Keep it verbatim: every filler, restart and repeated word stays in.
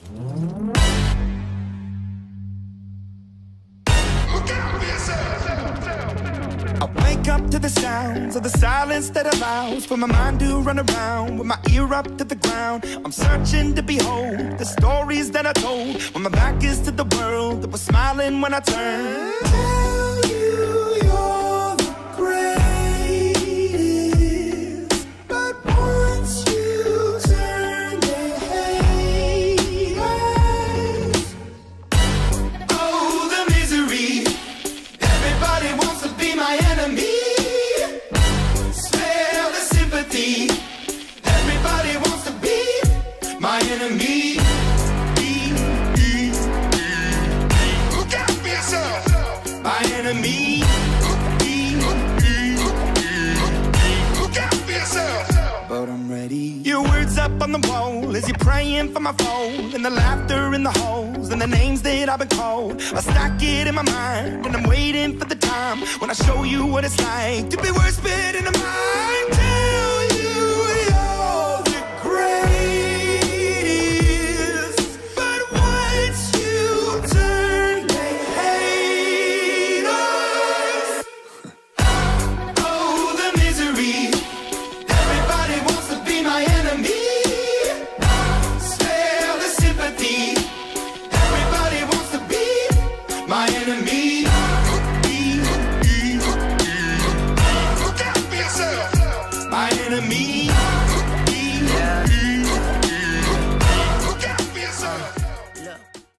I wake up to the sounds of the silence that allows for my mind to run around with my ear up to the ground. I'm searching to behold the stories that I told when my back is to the world that was smiling when I turned. Tell you you're the greatest, but once you turn, they hate us. Oh, the misery. Everybody wants to be my enemy. Smell the sympathy. Everybody wants to be my enemy. Look out for yourself. My enemy. Look out for yourself. But I'm ready. Your words up on the wall as you're praying for my phone, and the laughter in the holes and the names that I've been called. I stack it in my mind and I'm waiting for the time when I show you what it's like to be worse fit in the mind. Tell